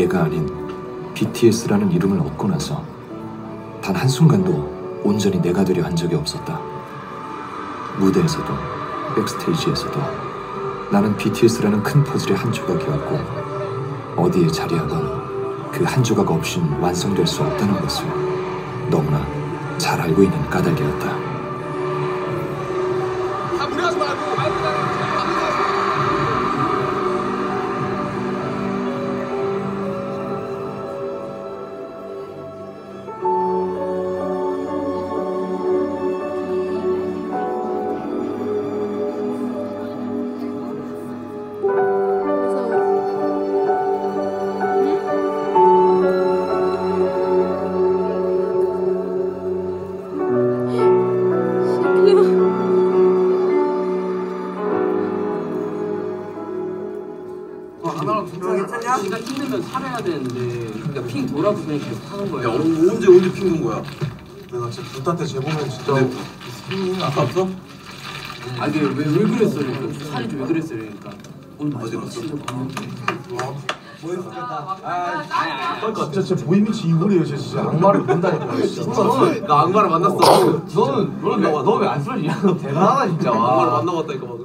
얘가 아닌 BTS라는 이름을 얻고 나서 단 한순간도 온전히 내가 되려 한 적이 없었다. 무대에서도 백스테이지에서도 나는 BTS라는 큰 퍼즐의 한 조각이었고 어디에 자리하건 그 한 조각 없인 완성될 수 없다는 것을 너무나 잘 알고 있는 까닭이었다. 다 무리하지 말고 네가 힘들면 살아야 되는데 그러니까 핑 돌아서 그냥 계속 하는 거야. 야, 언제 핑 돈 거야? 내가 진짜 불타한테 재보면 진짜 아깝어? 아 이게 왜 그랬어? 그러니까 살이 좀 왜 그랬어? 그러니까 오늘 어디 갔어? 진짜 그러니까 진짜 보이미치 이불이에요 진짜 악마를 본다니까 진짜 나 악마를 만났어. 너는 왜 안 쓰러지냐? 너 대단하다 진짜. 악마를 만나봤다니까 방금.